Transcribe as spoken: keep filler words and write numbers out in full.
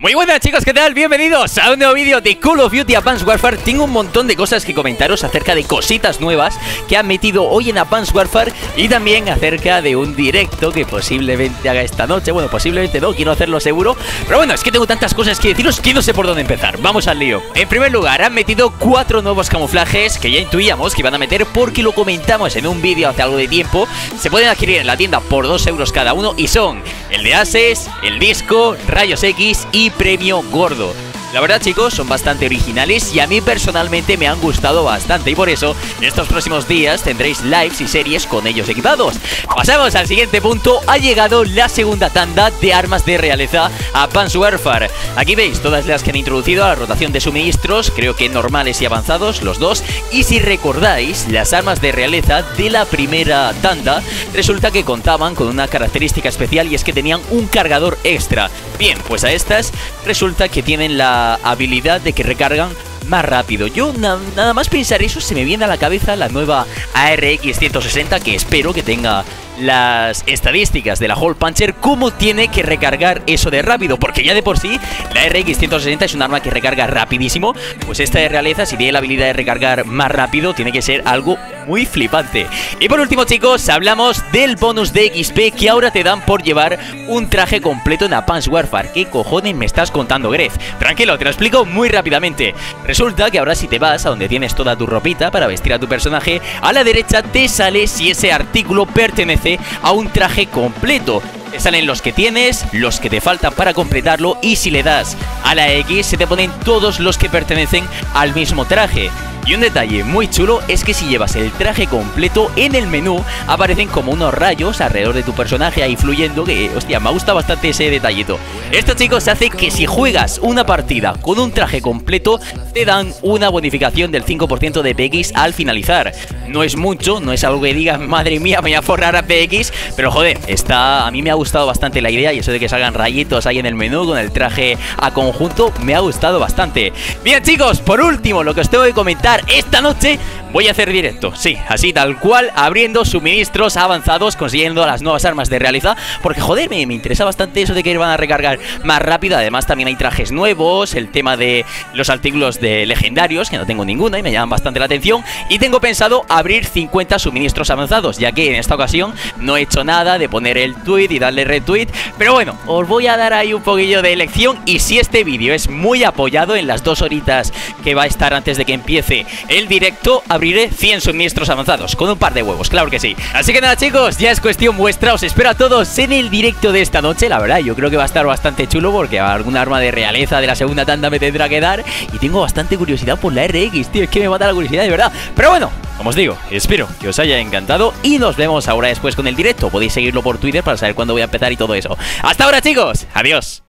Muy buenas chicos, ¿qué tal? Bienvenidos a un nuevo vídeo de Call of Duty Advanced Warfare. Tengo un montón de cosas que comentaros acerca de cositas nuevas que han metido hoy en Advanced Warfare y también acerca de un directo que posiblemente haga esta noche. Bueno, posiblemente no, quiero hacerlo seguro, pero bueno, es que tengo tantas cosas que deciros que no sé por dónde empezar. Vamos al lío. En primer lugar, han metido cuatro nuevos camuflajes que ya intuíamos que iban a meter porque lo comentamos en un vídeo hace algo de tiempo. Se pueden adquirir en la tienda por dos euros cada uno y son el de Ases, el disco, rayos X y premio gordo. La verdad chicos, son bastante originales y a mí personalmente me han gustado bastante y por eso en estos próximos días tendréis lives y series con ellos equipados. Pasamos al siguiente punto. Ha llegado la segunda tanda de armas de realeza Advanced Warfare. Aquí veis todas las que han introducido a la rotación de suministros, creo que normales y avanzados los dos. Y si recordáis, las armas de realeza de la primera tanda resulta que contaban con una característica especial y es que tenían un cargador extra. Bien, pues a estas resulta que tienen la habilidad de que recargan más rápido. Yo na nada más pensar eso se me viene a la cabeza la nueva A R X ciento sesenta, que espero que tenga las estadísticas de la Hole Puncher, cómo tiene que recargar eso de rápido, porque ya de por sí la A R X ciento sesenta es un arma que recarga rapidísimo. Pues esta de realeza, si tiene la habilidad de recargar más rápido, tiene que ser algo muy flipante. Y por último chicos, hablamos del bonus de X P que ahora te dan por llevar un traje completo en Advanced Warfare. ¿Qué cojones me estás contando, Gref? Tranquilo, te lo explico muy rápidamente. Resulta que ahora si te vas a donde tienes toda tu ropita para vestir a tu personaje, a la derecha te sale si ese artículo pertenece a un traje completo. Te salen los que tienes, los que te faltan para completarlo, y si le das a la X se te ponen todos los que pertenecen al mismo traje. Y un detalle muy chulo es que si llevas el traje completo, en el menú aparecen como unos rayos alrededor de tu personaje ahí fluyendo, que hostia, me gusta bastante ese detallito. Esto chicos hace que si juegas una partida con un traje completo te dan una bonificación del cinco por ciento de P X al finalizar. No es mucho, no es algo que digas madre mía me voy a forrar a P X, pero joder, está, a mí me ha gustado bastante la idea, y eso de que salgan rayitos ahí en el menú con el traje a conjunto me ha gustado bastante. Bien chicos, por último lo que os tengo que comentar: esta noche voy a hacer directo, sí, así tal cual, abriendo suministros avanzados, consiguiendo las nuevas armas de realeza, porque joder, me, me interesa bastante eso de que van a recargar más rápido. Además también hay trajes nuevos, el tema de los artículos de legendarios, que no tengo ninguna y me llaman bastante la atención, y tengo pensado abrir cincuenta suministros avanzados, ya que en esta ocasión no he hecho nada de poner el tweet y darle retweet, pero bueno, os voy a dar ahí un poquillo de elección, y si este vídeo es muy apoyado en las dos horitas que va a estar antes de que empiece el directo, abriré cien suministros avanzados con un par de huevos, claro que sí. Así que nada chicos, ya es cuestión vuestra. Os espero a todos en el directo de esta noche. La verdad, yo creo que va a estar bastante chulo, porque alguna arma de realeza de la segunda tanda me tendrá que dar, y tengo bastante curiosidad por la R X, tío, es que me mata la curiosidad de verdad. Pero bueno, como os digo, espero que os haya encantado y nos vemos ahora después con el directo. Podéis seguirlo por Twitter para saber cuándo voy a empezar y todo eso. Hasta ahora chicos, adiós.